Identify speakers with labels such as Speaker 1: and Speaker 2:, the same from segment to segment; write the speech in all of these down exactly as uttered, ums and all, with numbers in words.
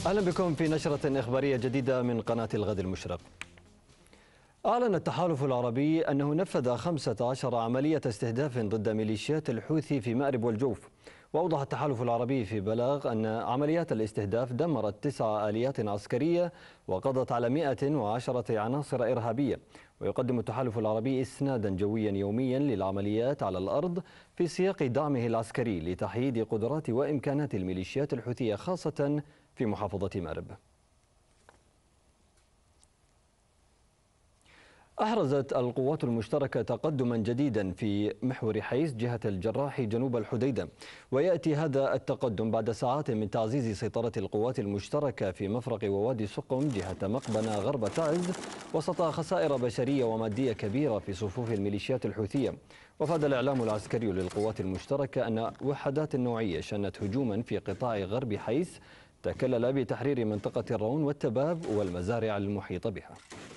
Speaker 1: أهلا بكم في نشرة إخبارية جديدة من قناة الغد المشرق. أعلن التحالف العربي أنه نفذ خمسة عشر عملية استهداف ضد ميليشيات الحوثي في مأرب والجوف. وأوضح التحالف العربي في بلاغ أن عمليات الاستهداف دمرت تسع آليات عسكرية وقضت على مئة وعشرة عناصر إرهابية. ويقدم التحالف العربي إسنادا جويا يوميا للعمليات على الأرض في سياق دعمه العسكري لتحييد قدرات وإمكانات الميليشيات الحوثية خاصة في محافظة مأرب. أحرزت القوات المشتركة تقدما جديدا في محور حيس جهة الجراح جنوب الحديدة، ويأتي هذا التقدم بعد ساعات من تعزيز سيطرة القوات المشتركة في مفرق ووادي سقم جهة مقبنة غرب تعز وسط خسائر بشرية ومادية كبيرة في صفوف الميليشيات الحوثية. وفاد الإعلام العسكري للقوات المشتركة أن وحدات نوعية شنت هجوما في قطاع غرب حيس تكلل بتحرير منطقة الرون والتباب والمزارع المحيطة بها.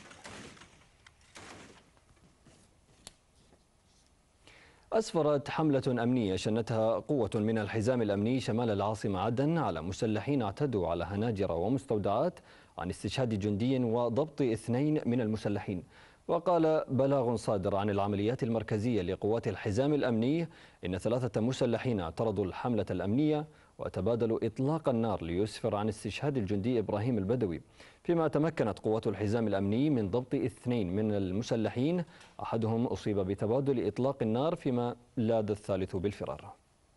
Speaker 1: أسفرت حملة أمنية شنتها قوة من الحزام الأمني شمال العاصمة عدن على مسلحين اعتدوا على هناجر ومستودعات عن استشهاد جندي وضبط اثنين من المسلحين. وقال بلاغ صادر عن العمليات المركزية لقوات الحزام الأمني إن ثلاثة مسلحين اعترضوا الحملة الأمنية وتبادلوا إطلاق النار ليسفر عن استشهاد الجندي إبراهيم البدوي، فيما تمكنت قوات الحزام الأمني من ضبط اثنين من المسلحين، أحدهم أصيب بتبادل إطلاق النار فيما لاذ الثالث بالفرار.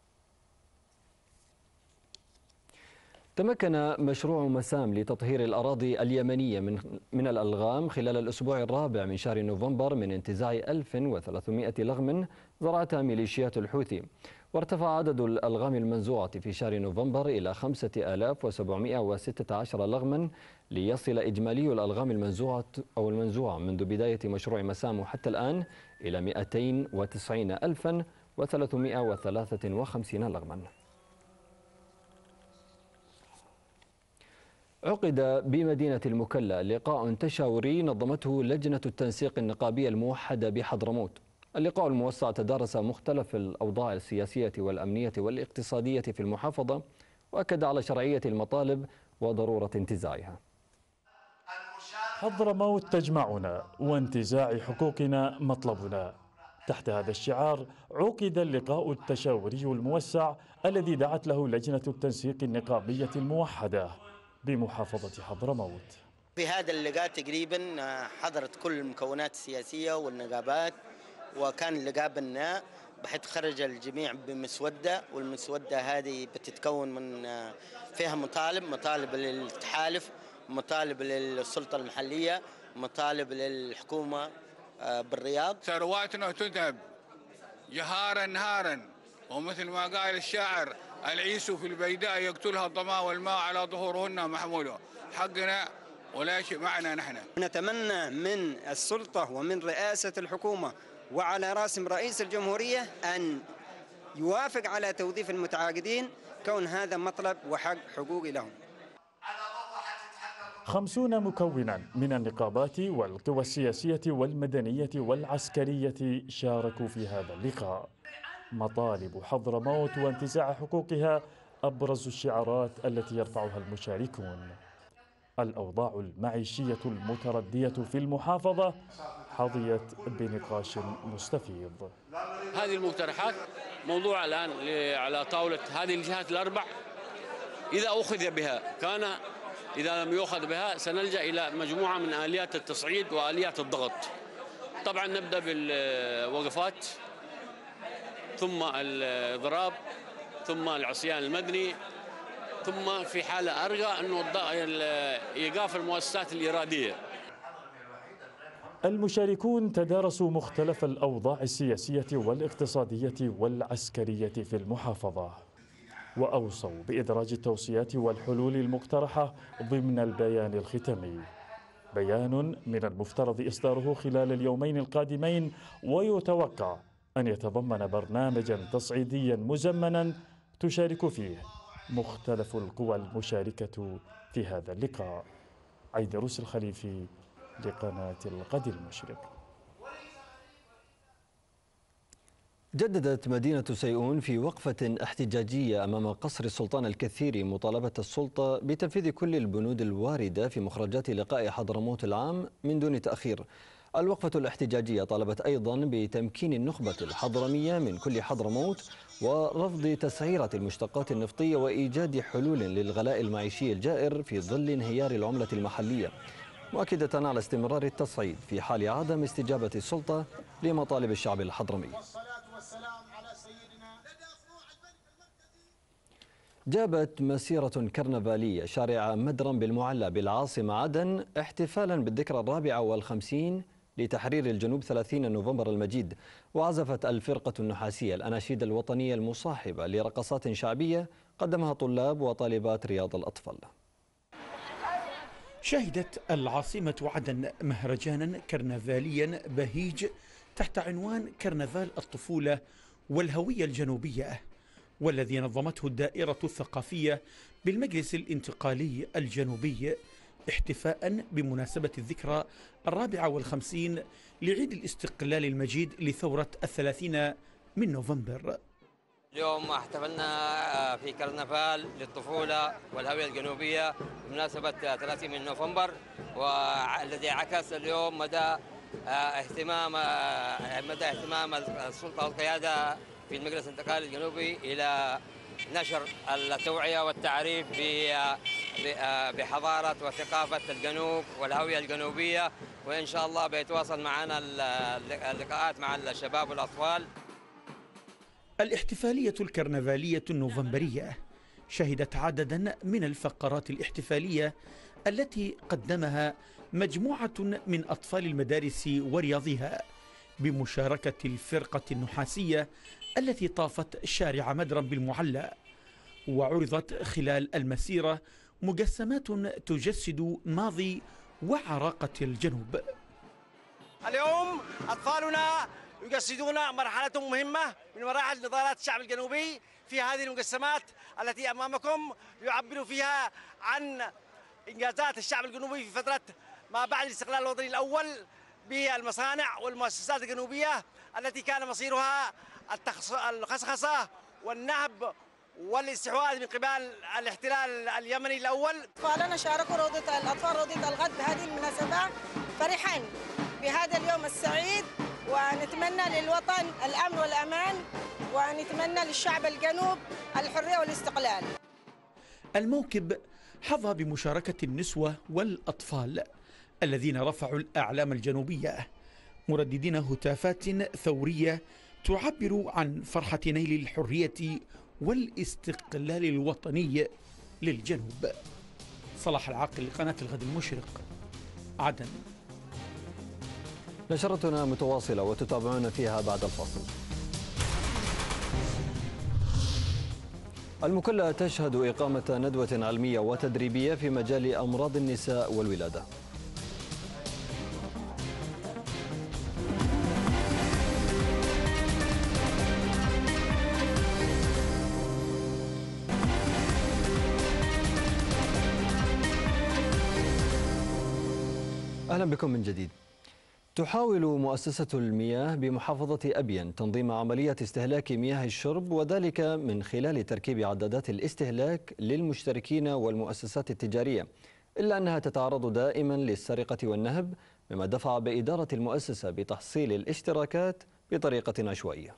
Speaker 1: تمكن مشروع مسام لتطهير الأراضي اليمنية من من الألغام خلال الأسبوع الرابع من شهر نوفمبر من انتزاع ألف وثلاثمئة لغم زرعتها ميليشيات الحوثي. وارتفع عدد الألغام المنزوعة في شهر نوفمبر إلى خمسة آلاف وسبعمئة وستة عشر لغما، ليصل إجمالي الألغام المنزوعة أو المنزوعة منذ بداية مشروع مسام حتى الآن إلى مئتين وتسعين ألفا وثلاثمئة وثلاثة وخمسين لغما. عقد بمدينة المكلا لقاء تشاوري نظمته لجنة التنسيق النقابية الموحدة بحضرموت. اللقاء الموسع تدارس مختلف الأوضاع السياسية والأمنية والاقتصادية في المحافظة، وأكد على شرعية المطالب وضرورة انتزاعها.
Speaker 2: حضرموت تجمعنا وانتزاع حقوقنا مطلبنا. تحت هذا الشعار عقد اللقاء التشاوري الموسع الذي دعت له لجنة التنسيق النقابية الموحدة بمحافظة حضرموت.
Speaker 3: في هذا اللقاء تقريبا حضرت كل المكونات السياسية والنقابات، وكان اللقاء بناء بحيث خرج الجميع بمسودة، والمسودة هذه بتتكون من فيها مطالب مطالب للتحالف، مطالب للسلطة المحلية، مطالب للحكومة بالرياض.
Speaker 4: ثرواتنا تذهب جهارا نهارا، ومثل ما قال الشاعر العيس في البيداء يقتلها الظما والماء على ظهورهن محموله. حقنا ولا شيء معنا نحن.
Speaker 5: نتمنى من السلطة ومن رئاسة الحكومة وعلى راسم رئيس الجمهورية أن يوافق على توظيف المتعاقدين، كون هذا مطلب وحق حقوقي لهم.
Speaker 2: خمسون مكونا من النقابات والقوى السياسية والمدنية والعسكرية شاركوا في هذا اللقاء. مطالب حضرموت وانتزاع حقوقها أبرز الشعارات التي يرفعها المشاركون. الأوضاع المعيشية المتردية في المحافظة حظيت بنقاش مستفيض.
Speaker 6: هذه المقترحات موضوع الآن على طاولة هذه الجهات الأربع. إذا أخذ بها كان، إذا لم يؤخذ بها سنلجأ إلى مجموعة من آليات التصعيد وآليات الضغط. طبعا نبدأ بالوقفات، ثم الإضراب، ثم العصيان المدني، ثم في حالة أرجى أنه إيقاف المؤسسات الإرادية.
Speaker 2: المشاركون تدارسوا مختلف الأوضاع السياسية والاقتصادية والعسكرية في المحافظة، وأوصوا بإدراج التوصيات والحلول المقترحة ضمن البيان الختامي. بيان من المفترض إصداره خلال اليومين القادمين، ويتوقع أن يتضمن برنامجا تصعيديا مزمنا تشارك فيه مختلف القوى المشاركة في هذا اللقاء. عيدروس الخليفي لقناة الغد المشرق.
Speaker 1: جددت مدينة سيئون في وقفة احتجاجية أمام قصر السلطان الكثيري مطالبة السلطة بتنفيذ كل البنود الواردة في مخرجات لقاء حضرموت العام من دون تأخير. الوقفة الاحتجاجية طالبت أيضا بتمكين النخبة الحضرمية من كل حضرموت ورفض تسعيرة المشتقات النفطية وإيجاد حلول للغلاء المعيشي الجائر في ظل انهيار العملة المحلية، مؤكدة على استمرار التصعيد في حال عدم استجابة السلطة لمطالب الشعب الحضرمي. جابت مسيرة كرنفالية شارع مدرم بالمعلى بالعاصمة عدن احتفالا بالذكرى الرابعة والخمسين لتحرير الجنوب ثلاثين نوفمبر المجيد، وعزفت الفرقة النحاسية الأناشيد الوطنية المصاحبة لرقصات شعبية قدمها طلاب وطالبات رياض الأطفال.
Speaker 7: شهدت العاصمة عدن مهرجانا كرنفاليا بهيج تحت عنوان كرنفال الطفولة والهوية الجنوبية، والذي نظمته الدائرة الثقافية بالمجلس الانتقالي الجنوبي احتفاء بمناسبة الذكرى الرابعة والخمسين لعيد الاستقلال المجيد لثورة الثلاثين من نوفمبر.
Speaker 8: اليوم احتفلنا في كرنفال للطفولة والهوية الجنوبية بمناسبة ثلاثين من نوفمبر، والذي عكس اليوم مدى اهتمام مدى اهتمام السلطة والقيادة في المجلس الانتقالي الجنوبي إلى نشر التوعية والتعريف بحضارة وثقافة الجنوب والهوية الجنوبية، وإن شاء الله بيتواصل معنا اللقاءات مع الشباب والأطفال.
Speaker 7: الاحتفالية الكرنفالية النوفمبرية شهدت عددا من الفقرات الاحتفالية التي قدمها مجموعة من أطفال المدارس ورياضها بمشاركة الفرقة النحاسية التي طافت شارع مدرم بالمعلى، وعرضت خلال المسيرة مجسمات تجسد ماضي وعراقة الجنوب.
Speaker 9: اليوم أطفالنا يجسدون مرحلة مهمة من مراحل نضالات الشعب الجنوبي في هذه المجسمات التي أمامكم، يعبر فيها عن إنجازات الشعب الجنوبي في فترة ما بعد الاستقلال الوطني الأول بالمصانع والمؤسسات الجنوبية التي كان مصيرها الخصخصة والنهب والاستحواذ من قبل الاحتلال اليمني الأول.
Speaker 10: أطفالنا شاركوا روضة الأطفال روضة الغد بهذه المناسبة، فرحين بهذا اليوم السعيد، ونتمنى للوطن الأمن والأمان، ونتمنى للشعب الجنوب الحرية والاستقلال.
Speaker 7: الموكب حظى بمشاركة النسوة والأطفال الذين رفعوا الأعلام الجنوبية مرددين هتافات ثورية تعبر عن فرحة نيل الحرية والاستقلال الوطني للجنوب. صلاح العاقل لقناة الغد المشرق، عدن.
Speaker 1: نشرتنا متواصلة وتتابعون فيها بعد الفاصل. المكلا تشهد إقامة ندوة علمية وتدريبية في مجال أمراض النساء والولادة. أهلا بكم من جديد. تحاول مؤسسة المياه بمحافظة أبين تنظيم عملية استهلاك مياه الشرب، وذلك من خلال تركيب عدادات الاستهلاك للمشتركين والمؤسسات التجارية، إلا أنها تتعرض دائما للسرقة والنهب، مما دفع بإدارة المؤسسة بتحصيل الاشتراكات بطريقة عشوائية.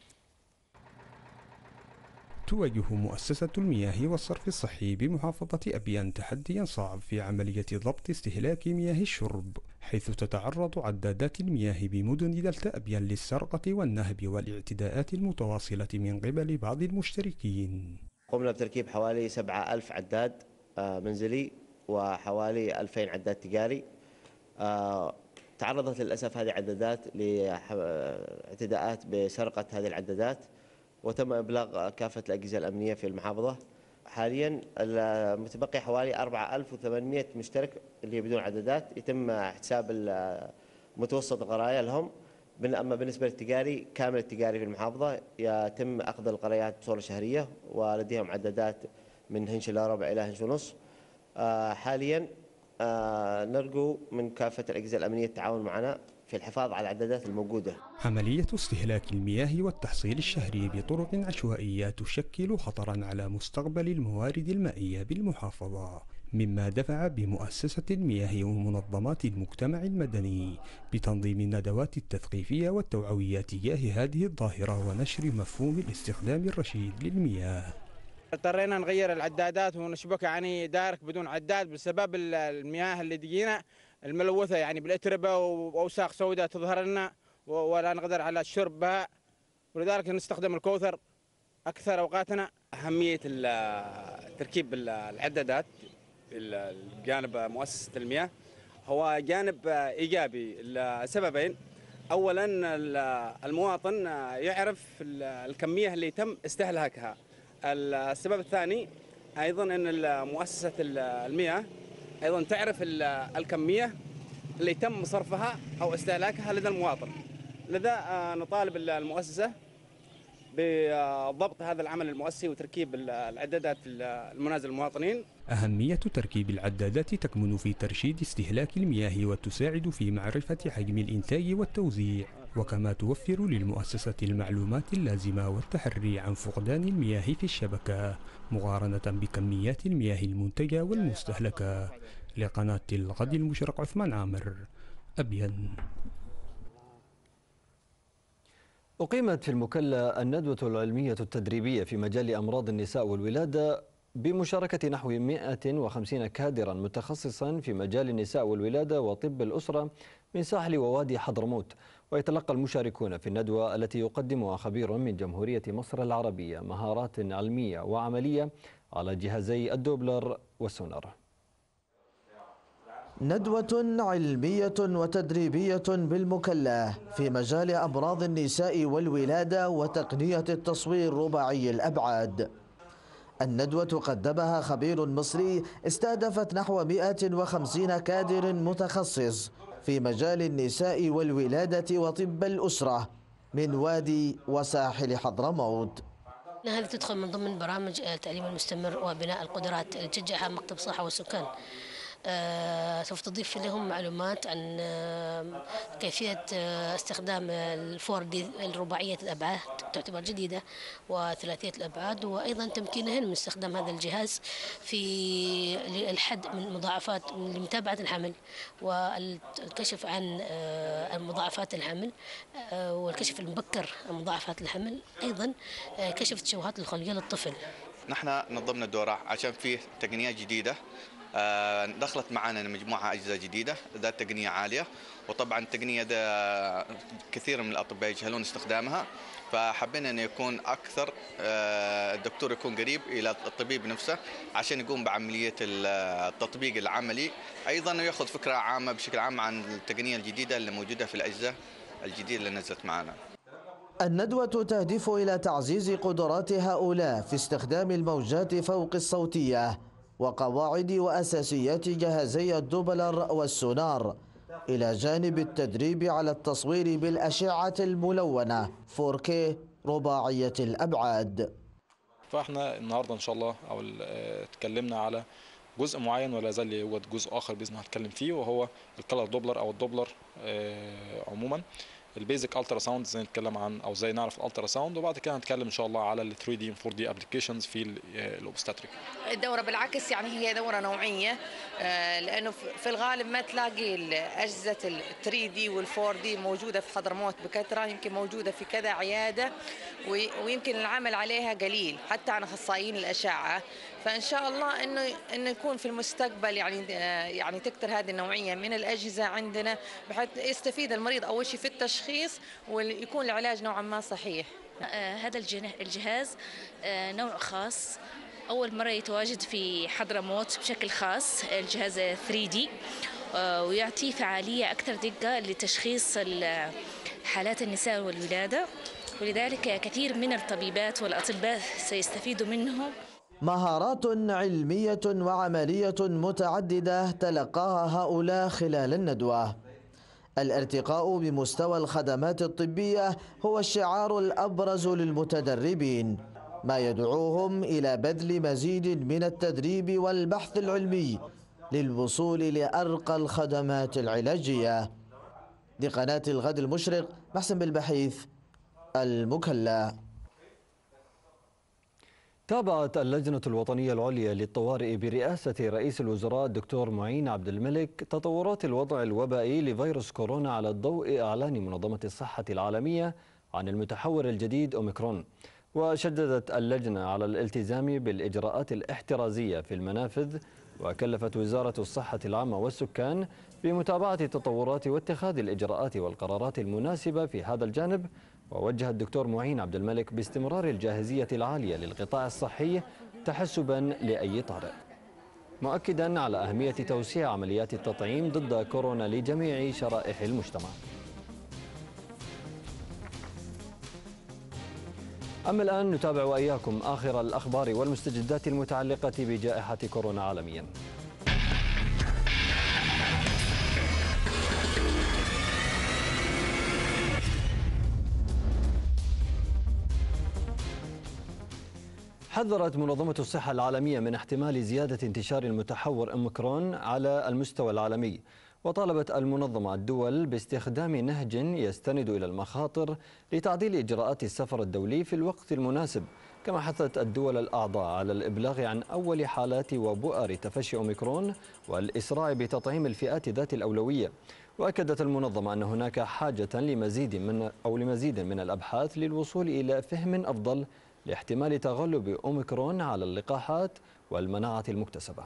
Speaker 11: تواجه مؤسسة المياه والصرف الصحي بمحافظة أبيان تحديا صعب في عملية ضبط استهلاك مياه الشرب، حيث تتعرض عدادات المياه بمدن دلتا أبيان للسرقة والنهب والاعتداءات المتواصلة من قبل بعض المشتركين.
Speaker 12: قمنا بتركيب حوالي سبعة ألف عداد منزلي وحوالي ألفين عداد تجاري. تعرضت للأسف هذه العدادات لاعتداءات بسرقة هذه العدادات، وتم إبلاغ كافة الأجهزة الأمنية في المحافظة. حاليا المتبقي حوالي أربعة آلاف وثمانمئة مشترك اللي بدون عدادات، يتم احتساب متوسط القرايا لهم. أما بالنسبة للتجاري، كامل التجاري في المحافظة يتم أخذ القرايات بصورة شهرية، ولديهم عدادات من هنش إلى ربع إلى هنش ونص. حاليا نرجو من كافة الأجهزة الأمنية التعاون معنا في الحفاظ على العدادات الموجودة.
Speaker 11: عملية استهلاك المياه والتحصيل الشهري بطرق عشوائية تشكل خطرا على مستقبل الموارد المائية بالمحافظة، مما دفع بمؤسسة المياه ومنظمات المجتمع المدني بتنظيم الندوات التثقيفية والتوعوية تجاه هذه الظاهرة ونشر مفهوم الاستخدام الرشيد للمياه.
Speaker 13: اضطرينا نغير العدادات ونشبكها يعني دايركت بدون عداد بسبب المياه اللي تجينا الملوثة يعني بالأتربة وأوساخ سوداء تظهر لنا ولا نقدر على الشرب بها، ولذلك نستخدم الكوثر أكثر أوقاتنا.
Speaker 14: أهمية تركيب العدادات الجانب مؤسسة المياه هو جانب إيجابي لسببين. أولا المواطن يعرف الكمية اللي تم استهلاكها. السبب الثاني أيضا أن مؤسسة المياه أيضا تعرف الكمية اللي تم صرفها أو استهلاكها لدى المواطن. لذا نطالب المؤسسة بضبط هذا العمل المؤسسي وتركيب العدادات المنازل للمواطنين.
Speaker 11: أهمية تركيب العدادات تكمن في ترشيد استهلاك المياه وتساعد في معرفة حجم الإنتاج والتوزيع، وكما توفر للمؤسسة المعلومات اللازمة والتحري عن فقدان المياه في الشبكة مقارنة بكميات المياه المنتجة والمستهلكة. لقناة الغد المشرق عثمان عامر، أبين.
Speaker 1: أقيمت في المكلا الندوة العلمية التدريبية في مجال أمراض النساء والولادة بمشاركة نحو مئة وخمسين كادرا متخصصا في مجال النساء والولادة وطب الأسرة من ساحل ووادي حضرموت. ويتلقى المشاركون في الندوة التي يقدمها خبير من جمهورية مصر العربية مهارات علمية وعملية على جهازي الدوبلر والسونار.
Speaker 15: ندوة علمية وتدريبية بالمكلا في مجال أمراض النساء والولادة وتقنية التصوير رباعي الأبعاد. الندوة قدمها خبير مصري استهدفت نحو مئة وخمسين كادر متخصص في مجال النساء والولادة وطب الأسرة من وادي وساحل حضرموت.
Speaker 16: هذه تدخل من ضمن برامج التعليم المستمر وبناء القدرات اللي تشجعها مكتب الصحة والسكان. آه سوف تضيف لهم معلومات عن آه كيفية آه استخدام الفور دي الرباعية الأبعاد تعتبر جديدة وثلاثية الأبعاد، وأيضا تمكينهن من استخدام هذا الجهاز في الحد من مضاعفات لمتابعة الحمل والكشف عن آه مضاعفات الحمل آه والكشف المبكر عن مضاعفات الحمل، أيضا آه كشف تشوهات الخلية للطفل.
Speaker 17: نحن نظمنا الدورة عشان فيه تقنيات جديدة دخلت معنا مجموعة أجهزة جديدة ذات تقنية عالية، وطبعا التقنية ده كثير من الأطباء يجهلون استخدامها، فحبينا أن يكون أكثر الدكتور يكون قريب إلى الطبيب نفسه عشان يقوم بعملية التطبيق العملي، أيضا يأخذ فكرة عامة بشكل عام عن التقنية الجديدة اللي موجودة في الأجهزة الجديدة اللي نزلت معنا.
Speaker 15: الندوة تهدف إلى تعزيز قدرات هؤلاء في استخدام الموجات فوق الصوتية وقواعد وأساسيات جهازي الدوبلر والسونار، إلى جانب التدريب على التصوير بالأشعة الملونة فور كي رباعية الأبعاد.
Speaker 18: فاحنا النهارده إن شاء الله أو اتكلمنا على جزء معين ولا زال يوجد جزء آخر بإذن الله هنتكلم فيه، وهو الكلر دوبلر أو الدوبلر عموما. البيزك الترا ساوند ازاي نتكلم عن او ازاي نعرف الالترا ساوند، وبعد كده هنتكلم ان شاء الله على ال ثري دي و فور دي ابلكيشنز في الاوبستاتريك.
Speaker 19: الدوره بالعكس يعني هي دوره نوعيه، لانه في الغالب ما تلاقي اجهزه ال ثري دي وال فور دي موجوده في حضرموت بكثره، يمكن موجوده في كذا عياده ويمكن العمل عليها قليل حتى عن اخصائيين الاشعه. فان شاء الله انه انه يكون في المستقبل يعني يعني تكثر هذه النوعيه من الاجهزه عندنا بحيث يستفيد المريض اول شيء في التشخيص ويكون العلاج نوعا ما صحيح.
Speaker 20: آه هذا الجهاز آه نوع خاص، اول مره يتواجد في حضرموت بشكل خاص، الجهاز ثري دي آه ويعطي فعاليه اكثر دقه لتشخيص حالات النساء والولاده، ولذلك كثير من الطبيبات والاطباء سيستفيدوا منه.
Speaker 15: مهارات علمية وعملية متعددة تلقاها هؤلاء خلال الندوة. الارتقاء بمستوى الخدمات الطبية هو الشعار الأبرز للمتدربين، ما يدعوهم إلى بذل مزيد من التدريب والبحث العلمي للوصول لأرقى الخدمات العلاجية. لقناة الغد المشرق، محسن بالبحيث، المكلا.
Speaker 1: تابعت اللجنة الوطنية العليا للطوارئ برئاسة رئيس الوزراء الدكتور معين عبد الملك تطورات الوضع الوبائي لفيروس كورونا على الضوء إعلان منظمة الصحة العالمية عن المتحور الجديد أوميكرون. وشددت اللجنة على الالتزام بالإجراءات الاحترازية في المنافذ، وكلفت وزارة الصحة العامة والسكان بمتابعة التطورات واتخاذ الإجراءات والقرارات المناسبة في هذا الجانب. ووجه الدكتور معين عبد الملك باستمرار الجاهزية العالية للقطاع الصحي تحسبا لأي طارئ، مؤكدا على أهمية توسيع عمليات التطعيم ضد كورونا لجميع شرائح المجتمع. أما الآن نتابع وإياكم آخر الأخبار والمستجدات المتعلقة بجائحة كورونا عالميا. حذرت منظمة الصحة العالمية من احتمال زيادة انتشار المتحور أوميكرون على المستوى العالمي، وطالبت المنظمة الدول باستخدام نهج يستند إلى المخاطر لتعديل إجراءات السفر الدولي في الوقت المناسب. كما حثت الدول الأعضاء على الإبلاغ عن أول حالات وبؤر تفشي أوميكرون والإسراع بتطعيم الفئات ذات الأولوية. وأكدت المنظمة أن هناك حاجة لمزيد من أو لمزيد من الأبحاث للوصول إلى فهم أفضل لاحتمال تغلب أوميكرون على اللقاحات والمناعة المكتسبة.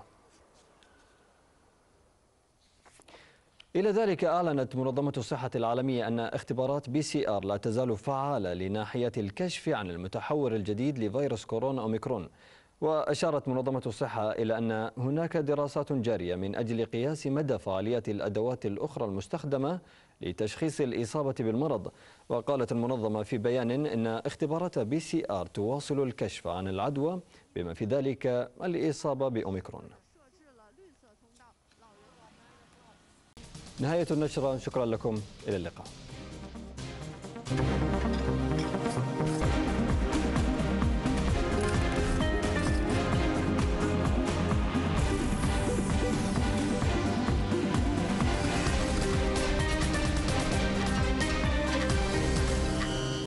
Speaker 1: إلى ذلك أعلنت منظمة الصحة العالمية أن اختبارات بي سي آر لا تزال فعالة لناحية الكشف عن المتحور الجديد لفيروس كورونا أوميكرون. وأشارت منظمة الصحة إلى أن هناك دراسات جارية من أجل قياس مدى فعالية الأدوات الأخرى المستخدمة لتشخيص الإصابة بالمرض. وقالت المنظمة في بيان إن اختبارات بي سي آر تواصل الكشف عن العدوى بما في ذلك الإصابة بأوميكرون. نهاية النشرة، شكرا لكم، إلى اللقاء.